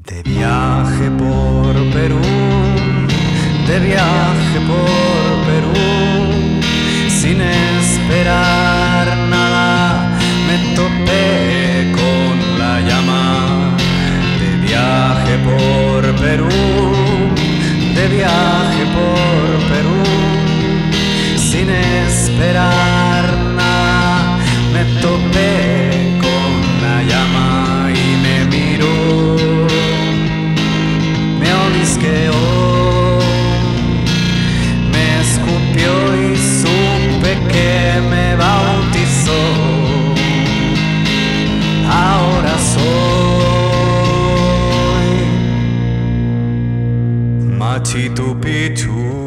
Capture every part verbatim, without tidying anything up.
De viaje por Perú, de viaje por Perú, sin esperar nada, me topé con la llama. De viaje por Perú, de viaje por Perú, sin esperar nada, me topé con la llama y me miró, me olisqueó, me escupió y supe que me bautizó. Ahora soy Machitupichu.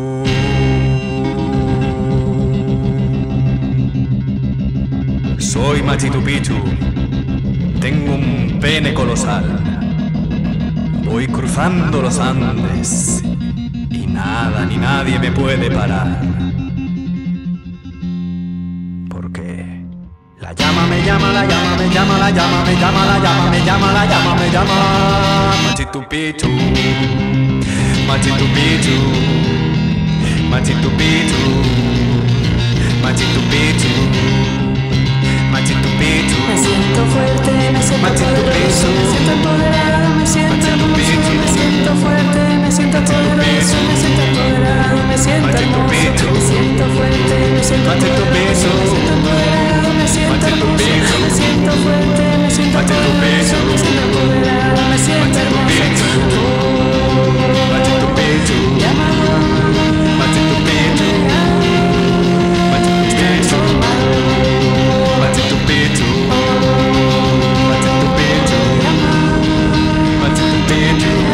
Soy Machitupichu, tengo un pene colosal, voy cruzando los Andes y nada ni nadie me puede parar, porque la llama me llama, la llama me llama, la llama me llama, la llama me llama, la llama me llama. Machitupichu, Machitupichu, Machitupichu, Machitupichu. Machitupichu. Me siento fuerte, me siento poderoso, me siento empoderado, me siento hermoso, me siento fuerte, me siento poderoso, me siento empoderado, me siento hermoso, me siento fuerte, me siento poderoso, me siento empoderado, me siento hermoso, me siento fuerte, me siento poderoso, me siento empoderado, me siento hermoso. Machitupichu, Llamado, Machitupichu, Machitupichu, Machitupichu, Machitupichu, Machitupichu.